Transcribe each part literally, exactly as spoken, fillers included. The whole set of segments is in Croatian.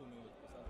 tu minuti, sad.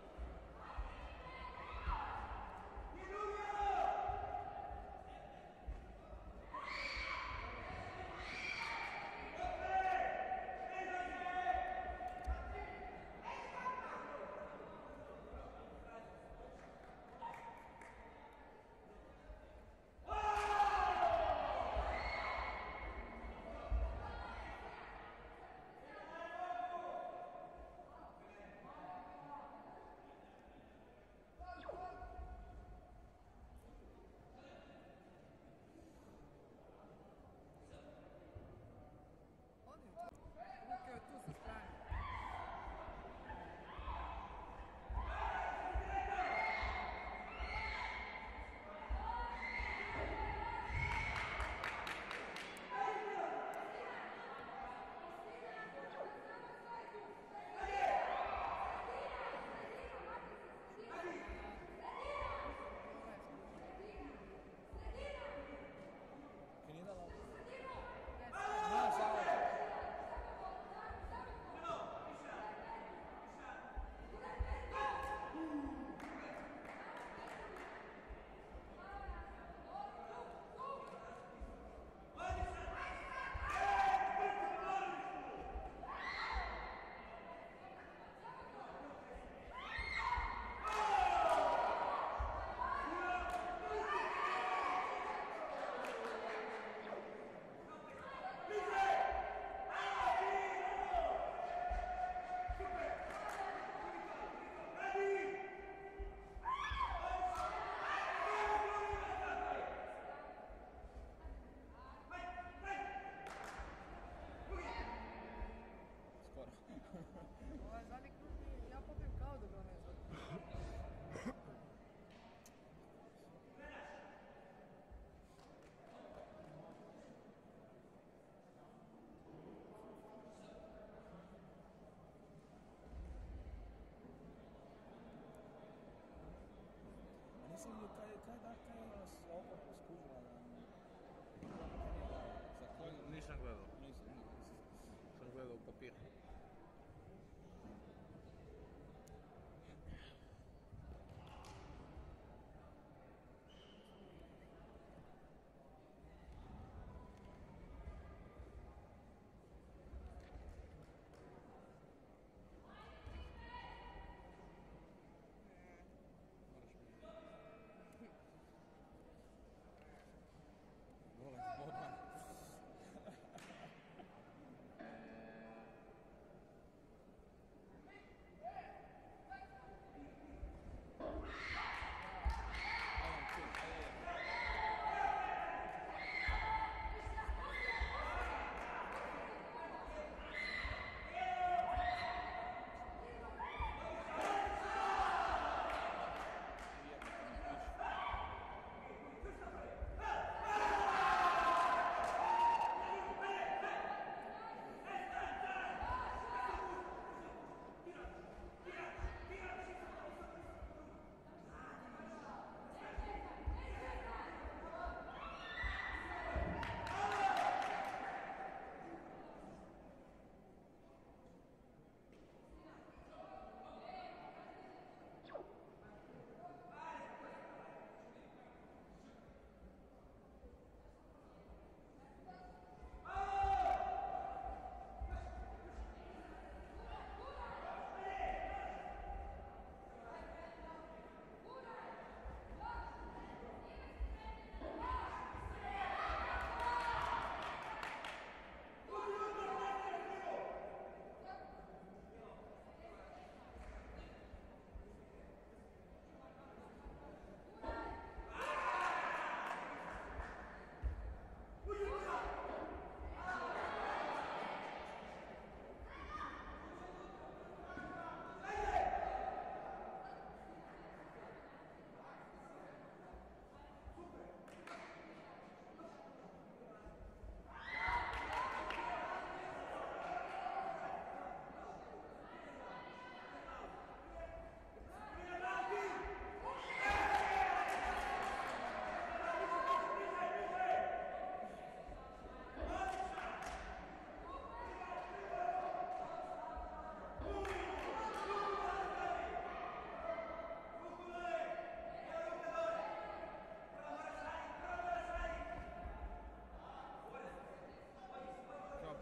Ovaj zadnji krug ja popijem kao da ga ne znam. Nisam vidio kaj, kaj da, kaj je nas oporno skužila za koji... Nisam gledao. Nisam, nisam. Sam gledao papir. Volim Boban.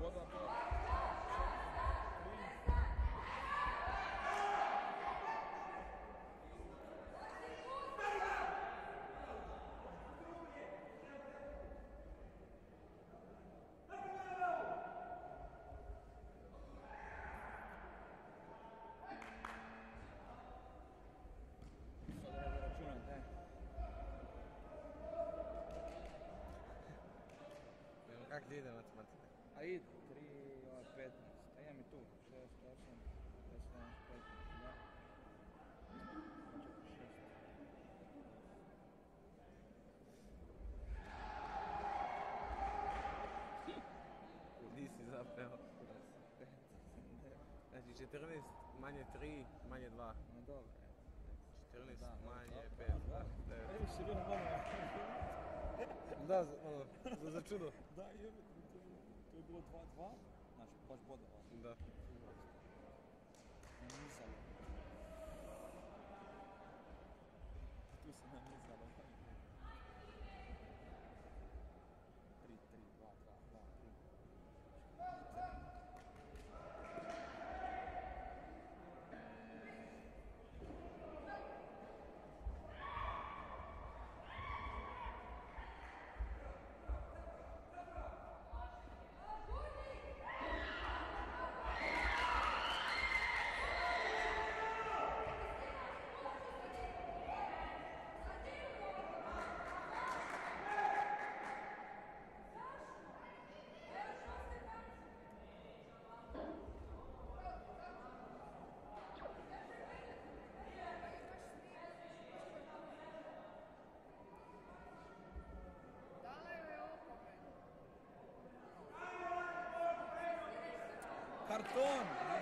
toga to... Sad treba računat, ne? Evo, kak ti ide matematika? A ide, tri, ovaj, petnaest, a imam i tu, šest, osam, deset, jedanaest, petnaest, da. Čekaj, šest. Nisi zapeo. pet, sedam, devet. Znači četrnaest manje tri manje dva. No dobro, evo. četrnaest Da, manje da, pet. da. Da, A još je bilo malo. da, za, ono, za, za čudo. Da, je, to je bilo dva dva, znači baš bodova. Da. Nanizalo. Tu se nanizalo. tri, tri, dva, dva, dva, tri. Dala joj je opomenu. Karton!